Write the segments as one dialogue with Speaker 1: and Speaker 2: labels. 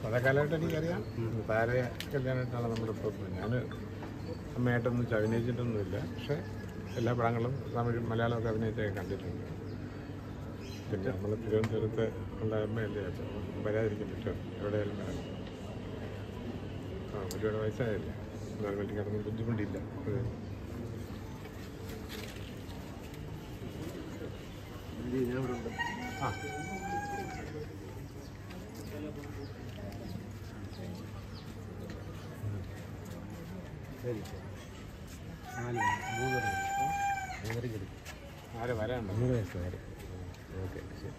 Speaker 1: പല കാലമായിട്ട് എനിക്കറിയാം. താരയെ കല്യാണമായിട്ടാണ് നമ്മളിപ്പോൾ ഞാൻ അമ്മയായിട്ടൊന്നും അഭിനയിച്ചിട്ടൊന്നുമില്ല. പക്ഷേ എല്ലാ പടങ്ങളും തമിഴ് മലയാളമൊക്കെ അഭിനയിച്ചൊക്കെ കണ്ടിട്ടുണ്ട്. പിന്നെ നമ്മൾ തിരുവനന്തപുരത്ത് ഉള്ള അമ്മയല്ലേ, അപ്പോൾ വരാതിരിക്കാൻ പറ്റുമോ? എവിടെയായാലും വരാം. ഒരുപാട് വയസ്സായല്ലേ, എന്നാലും വലിയ കിടന്ന് ബുദ്ധിമുട്ടില്ല. ആ
Speaker 2: ശരി 3:30
Speaker 1: ആരെ വരാനുണ്ടോ?
Speaker 2: 3 വയസ്സ് വരെ. ഓക്കെ ശരി.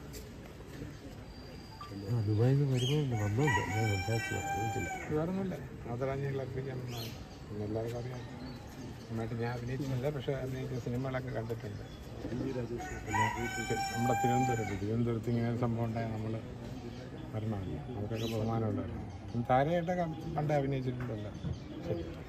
Speaker 2: ദുബായിൽ നിന്ന് വരുമ്പോൾ വന്നോണ്ട് ഞാൻ സംസാരിച്ചില്ല.
Speaker 1: വേറൊന്നുമില്ല, ആദരാഞ്ജലികൾ അർപ്പിക്കാമെന്നാണ്. പിന്നെ എല്ലാവർക്കും അറിയാം നന്നായിട്ട് ഞാൻ അഭിനയിച്ചിട്ടില്ല, പക്ഷേ അഭിനയിച്ച സിനിമകളൊക്കെ കണ്ടിട്ടുണ്ട്. നമ്മുടെ തിരുവനന്തപുരത്ത് ഇങ്ങനെ സംഭവം ഉണ്ടായാൽ നമ്മൾ വരണമല്ലോ, നമുക്കൊക്കെ ബഹുമാനമുണ്ടായിരുന്നു. താരയായിട്ടൊക്കെ പണ്ടേ അഭിനയിച്ചിട്ടുണ്ടല്ലോ. ശരി.